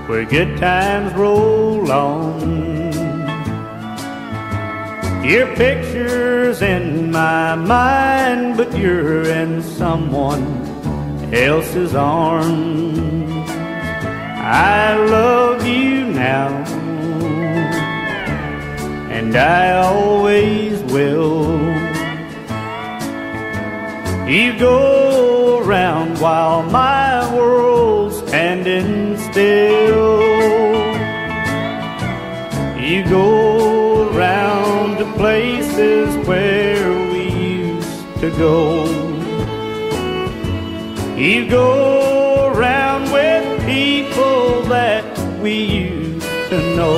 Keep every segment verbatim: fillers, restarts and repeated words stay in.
where good times roll on. Your picture's in my mind, but you're in someone else's arms. I love you now, and I always will. You go around while my world's standing still. You go around to places where we used to go. You go around with people that we used to know.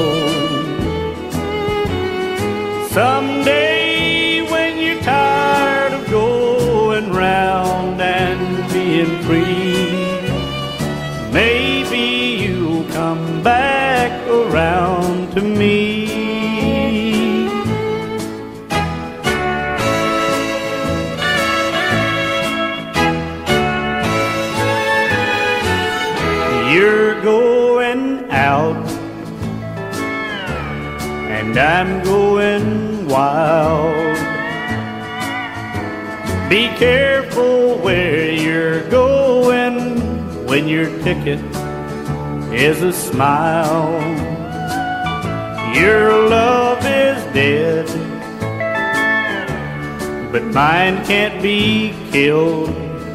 Someday when you're tired of going round and being free, maybe you'll come back around to me. You're going out, and I'm going wild. Be careful where you're going when your ticket is a smile. Your love is dead, but mine can't be killed.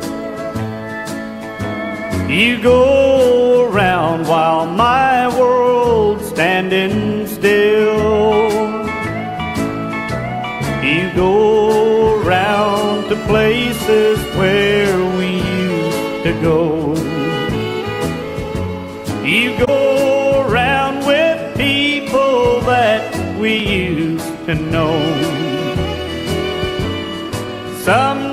You go around while my world's standing still. You go around to places where we used to go. You go around with people that we used to know. Some